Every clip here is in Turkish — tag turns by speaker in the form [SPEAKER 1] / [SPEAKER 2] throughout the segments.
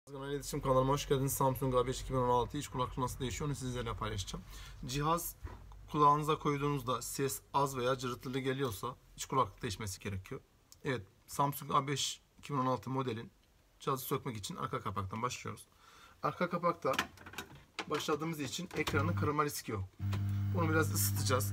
[SPEAKER 1] Genel İletişim kanalıma hoş geldiniz. Samsung A5 2016 iç kulaklık nasıl değişiyor onu sizlerle paylaşacağım. Cihaz kulağınıza koyduğunuzda ses az veya cırıltılı geliyorsa iç kulaklık değişmesi gerekiyor. Evet, Samsung A5 2016 modelin cihazı sökmek için arka kapaktan başlıyoruz. Arka kapakta başladığımız için ekranın kırılma riski yok. Bunu biraz ısıtacağız.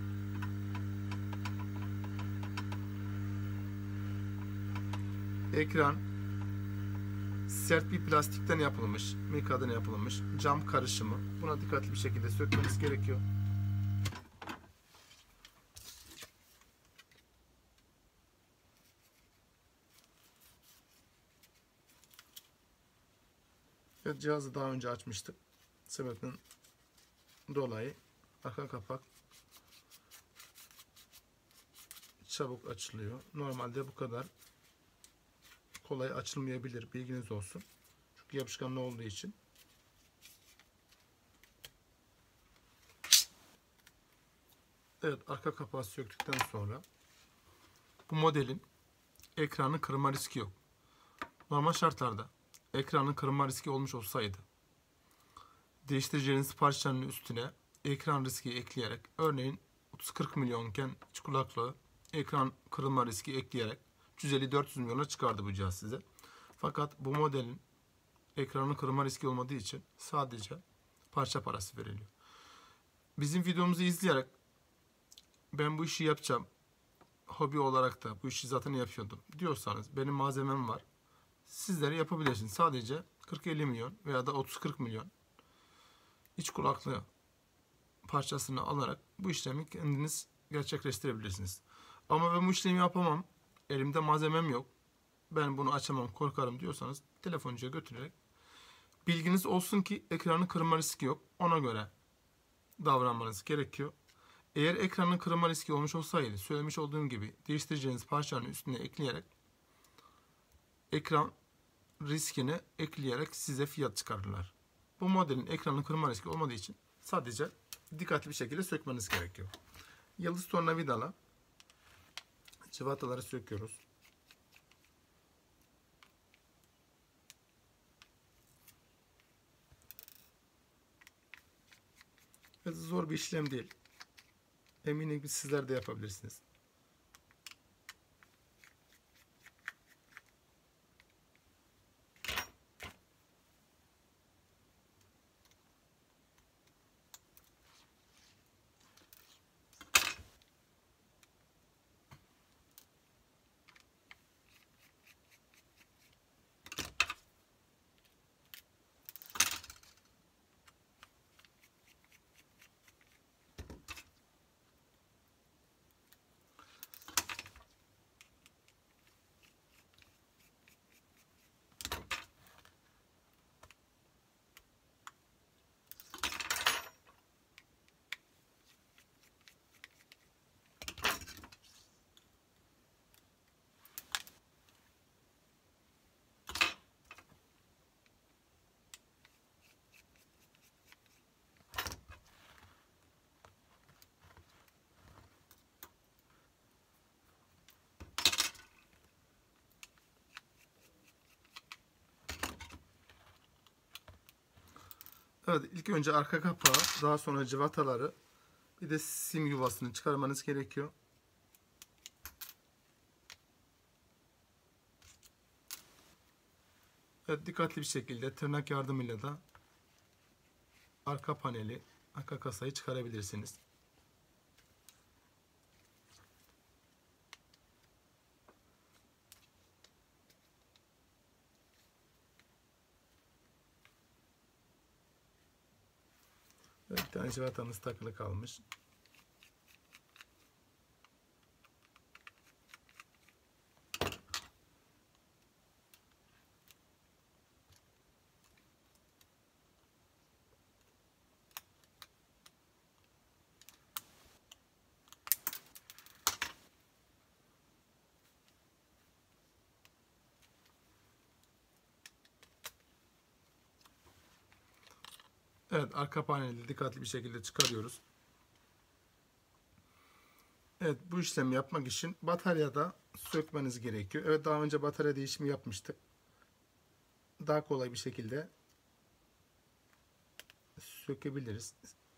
[SPEAKER 1] Ekran sert bir plastikten yapılmış, mikadan yapılmış cam karışımı. Buna dikkatli bir şekilde sökmeniz gerekiyor. Evet, cihazı daha önce açmıştık. Sebepten dolayı arka kapak çabuk açılıyor. Normalde bu kadar kolay açılmayabilir. Bilginiz olsun. Çünkü yapışkanlı olduğu için. Evet, arka kapağı söktükten sonra bu modelin ekranın kırılma riski yok. Normal şartlarda ekranın kırılma riski olmuş olsaydı değiştireceğiniz parçanın üstüne ekran riski ekleyerek, örneğin 30-40 milyonken iç kulaklığı ekran kırılma riski ekleyerek 150-400 milyona çıkardı bu cihaz size. Fakat bu modelin ekranın kırılma riski olmadığı için sadece parça parası veriliyor. Bizim videomuzu izleyerek ben bu işi yapacağım, hobi olarak da bu işi zaten yapıyordum diyorsanız, benim malzemem var, sizlere yapabilirsiniz. Sadece 40-50 milyon veya da 30-40 milyon iç kulaklığı parçasını alarak bu işlemi kendiniz gerçekleştirebilirsiniz. Ama ben bu işlemi yapamam, elimde malzemem yok, ben bunu açamam, korkarım diyorsanız telefoncuya götürerek, bilginiz olsun ki ekranın kırılma riski yok, ona göre davranmanız gerekiyor. Eğer ekranın kırılma riski olmuş olsaydı, söylemiş olduğum gibi değiştireceğiniz parçanın üstüne ekleyerek ekran riskini ekleyerek size fiyat çıkarırlar. Bu modelin ekranın kırılma riski olmadığı için sadece dikkatli bir şekilde sökmeniz gerekiyor. Yıldız tornavidayla cıvataları söküyoruz. Ve zor bir işlem değil. Eminim ki sizler de yapabilirsiniz. Evet, ilk önce arka kapağı, daha sonra cıvataları, bir de sim yuvasını çıkarmanız gerekiyor. Evet, dikkatli bir şekilde tırnak yardımıyla da arka paneli, arka kasayı çıkarabilirsiniz. Evet, bir tane cıvatamız takılı kalmış. Evet, arka paneli dikkatli bir şekilde çıkarıyoruz. Evet, bu işlemi yapmak için bataryada sökmeniz gerekiyor. Evet, daha önce batarya değişimi yapmıştık. daha kolay bir şekilde sökebiliriz.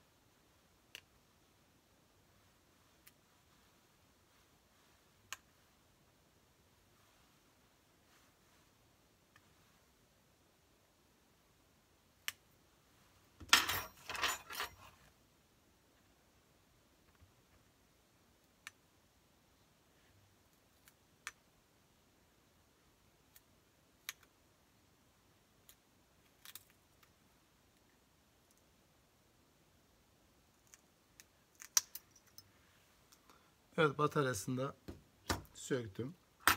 [SPEAKER 1] Evet, bataryasını da söktüm.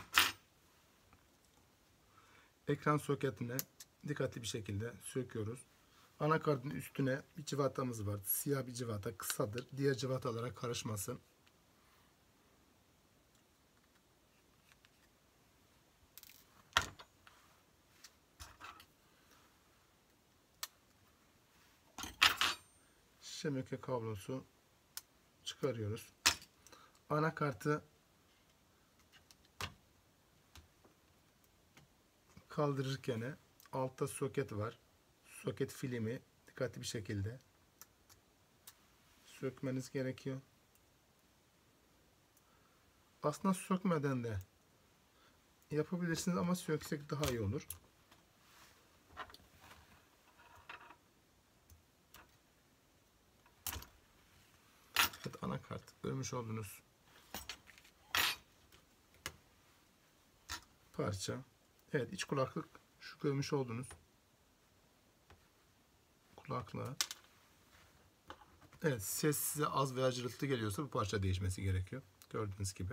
[SPEAKER 1] Ekran soketine dikkatli bir şekilde söküyoruz. Anakartın üstüne bir cıvatamız var. Siyah bir cıvata, kısadır. Diğer cıvatalara karışmasın. Şebeke kablosu çıkarıyoruz. Anakartı kaldırırken altta soket var. Soket filmi dikkatli bir şekilde sökmeniz gerekiyor. Aslında sökmeden de yapabilirsiniz ama söksek daha iyi olur. Evet, anakart görmüş olduğunuz parça. Evet, iç kulaklık şu görmüş olduğunuz kulaklığa. Evet, ses size az veya cırıltı geliyorsa bu parça değişmesi gerekiyor. Gördüğünüz gibi.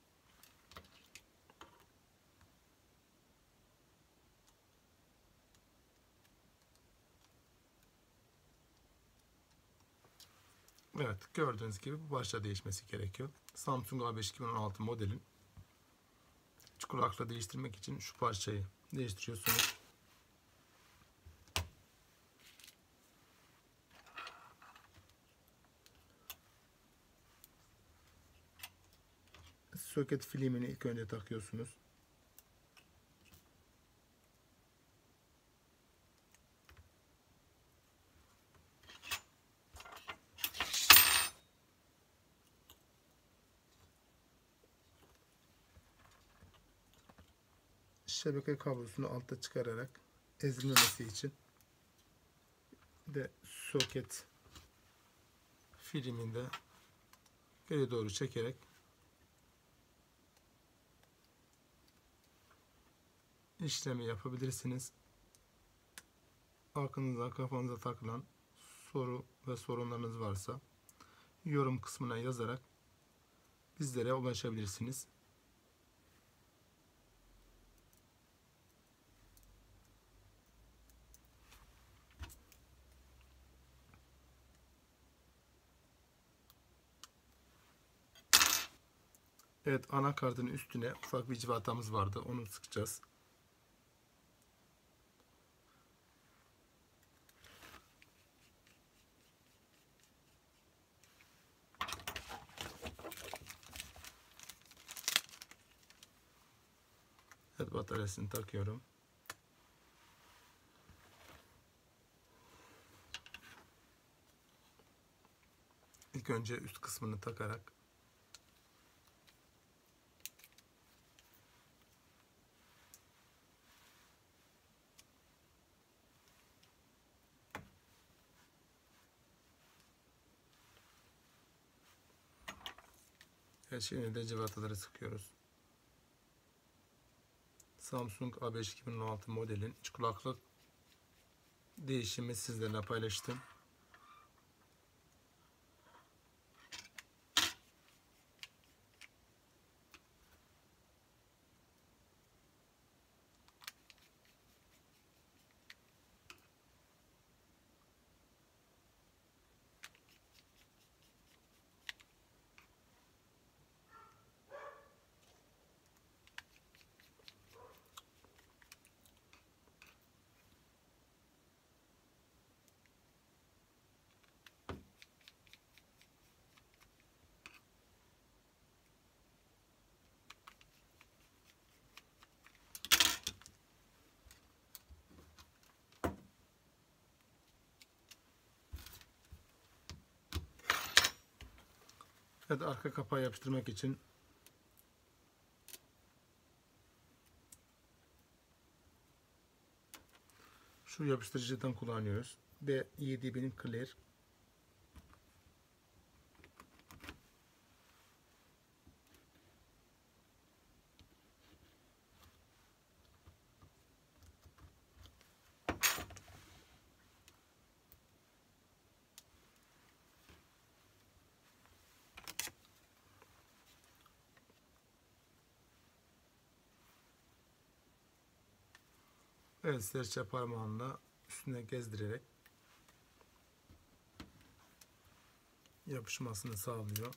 [SPEAKER 1] Evet, gördüğünüz gibi bu parça değişmesi gerekiyor. Samsung A5 2016 modelin iç kulaklığı değiştirmek için şu parçayı değiştiriyorsunuz. Soket filmini ilk önce takıyorsunuz. Şebeke kablosunu altta çıkararak ezilmemesi için de soket filminde geri doğru çekerek işlemi yapabilirsiniz. Aklınıza, kafanıza takılan soru ve sorunlarınız varsa yorum kısmına yazarak bizlere ulaşabilirsiniz. Evet, anakartın üstüne ufak bir cıvatamız vardı. Onu sıkacağız. Evet, bataryasını takıyorum. İlk önce üst kısmını takarak şimdi de cıvataları sıkıyoruz. Samsung A5 2016 modelin iç kulaklık değişimi sizlerle paylaştım. Evet, arka kapağı yapıştırmak için şu yapıştırıcıdan kullanıyoruz. B7'nin Clear. Evet, serçe parmağımla üstüne gezdirerek yapışmasını sağlıyor.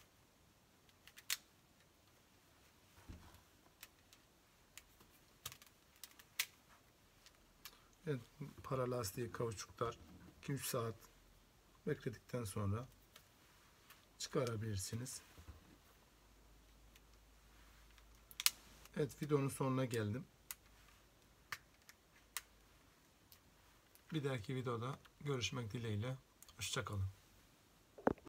[SPEAKER 1] Evet, para lastiği, kauçuklar 2-3 saat bekledikten sonra çıkarabilirsiniz. Evet, videonun sonuna geldim. Bir dahaki videoda görüşmek dileğiyle. Hoşça kalın.